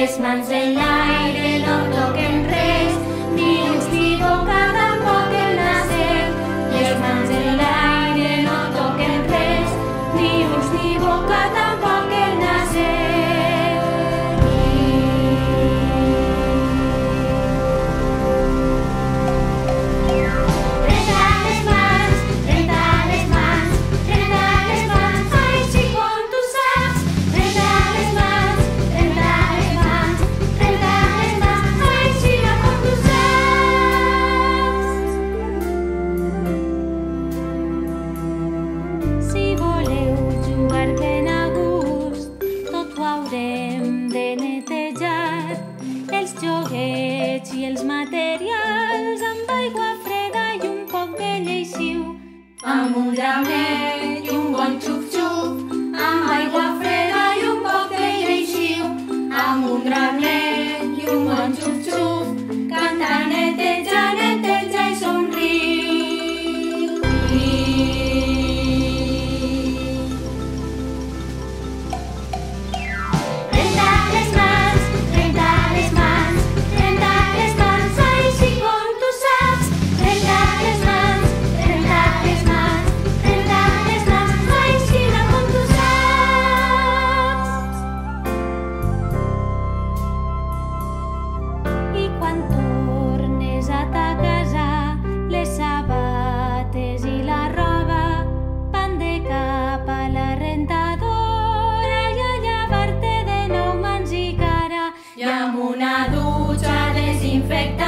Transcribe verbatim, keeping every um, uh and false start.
Les mans en l'aire, no toquen res, ni ulls ni boca, tampoc el naset. Les mans en l'aire, no toquen res, ni ulls ni boca, tampoc el naset. I els materials amb aigua freda i un poc de lleixiu. Amb un draunet i un bon xup-xup, amb aigua freda i un poc de lleixiu. Amb un draunet i un bon xup-xup, canta, neteja, neteja i somriu. Renta les mans, renta les mans, renta les mans, així com tu saps. Renta les mans, renta les mans, renta les mans, així com tu saps. I quan tornes a ta casa, les sabates i la roba van de cap a la rentadora i a llevar-te de nou mans i cara. I amb una dutxa desinfectada